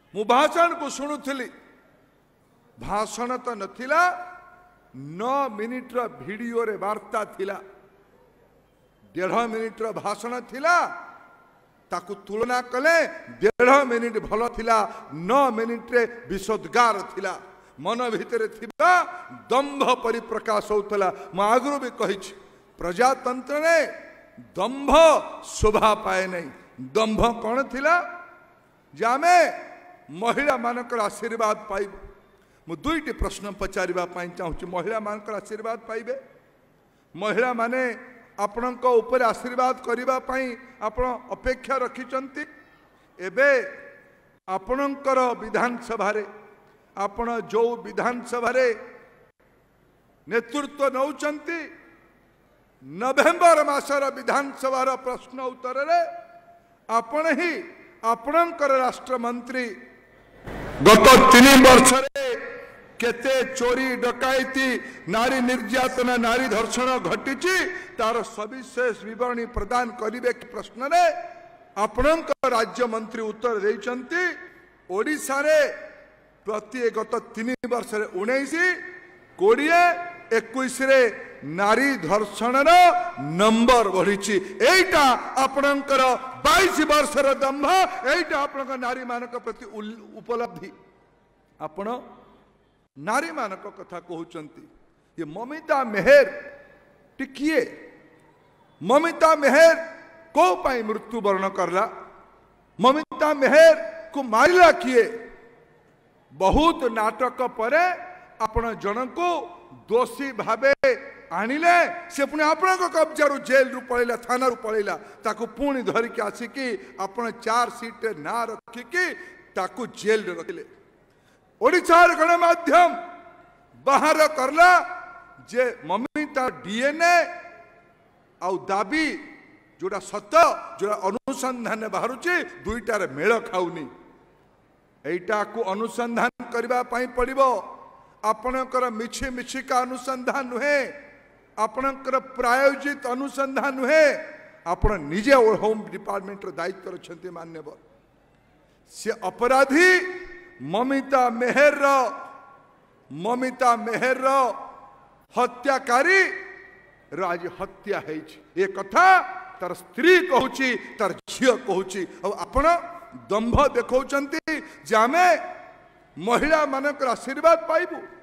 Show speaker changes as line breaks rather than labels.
मु भाषण को शुणुली भाषण तो नथिला 9 मिनिट वीडियो रे वार्ता थिला 1.5 मिनिट भाषण थिला ताकू तुलना कले 1.5 मिनिट भल थिला 9 मिनिट रे विशोद्गार थिला मन भितर थिबा दंभ परिप्रकाश होतला म आगु भी कहि प्रजातंत्र ने दंभ शोभा पाए नहीं दंभ कौन थिला जामे महिला मानकर आशीर्वाद पाइब मु दुईटी प्रश्न पचारिबा पाई चाहूँ महिला मानकर आशीर्वाद पाइबे महिला माने आपणक ऊपर आशीर्वाद करबा पाई आपण अपेक्षा रखिचंती एबे आपणकर विधानसभा रे आपण जो विधानसभा रे नेतृत्व नौचंती नवेम्बर मासर विधानसभा प्रश्न उत्तर रे आपण ही आपणकर राष्ट्रमंत्री गत 3 वर्ष रे केते चोरी डकायती नारी निर्यातना नारी धर्षण घटी तार सविशेष विवरणी प्रदान करिवे प्रश्न रे आपणक राज्य मंत्री उत्तर देइचंती ओडिसा रे प्रति गत 3 वर्ष रे 19 20 21 रे नारी धर्षण नंबर बढ़ी एटा आपणकर 22 वर्षर दंभ एटा आपणक नारी मानक प्रति उपलब्धि आपण नारी मानक कथा कहउचंती ये ममिता मेहर टिकिए ममिता मेहर को पाई मृत्यु वर्ण करला ममिता मेहर को मारिला किए बहुत नाटक परे आपण जन को दोषी भावे आनिले से पुणी आपण कब्जा जेल रु पड़ेला थाना रु पड़ेला ताकू पुणी धरिकी आसिकी आपण 4 सीट ना रखिकी ताकू जेल रे रखिले ओडिशार गणमाध्यम बाहर करला जे ममिता डीएनए आउ दाबी जोड़ा सत जोड़ा अनुसंधान बाहर दुईटार मेल खाऊनी एटा को अनुसंधान करबा पाई पड़िबो आपणकर मिछि मिछिका अनुसंधान नुहे आपणकर प्रायोजित अनुसंधान नुहे आपण निजे होम डिपार्टमेंट दायित्व रखते मान्यवर से अपराधी ममिता मेहर हत्याकारी आज हत्या है ये कथा तार स्त्री कहूची तार झील कहूची आपण दंभ देखौचंती जे आमे महिला मानकर आशीर्वाद पाइबू